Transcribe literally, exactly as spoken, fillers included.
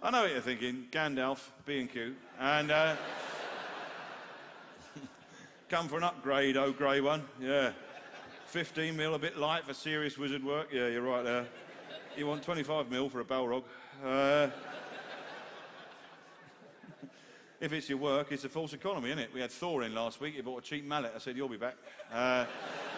I know what you're thinking. Gandalf, B and Q. And, uh... come for an upgrade, oh grey one. Yeah. fifteen mil, a bit light for serious wizard work. Yeah, you're right there. You want twenty-five mil for a Balrog. Uh... if it's your work, it's a false economy, isn't it? We had Thor in last week. He bought a cheap mallet. I said, you'll be back. Uh...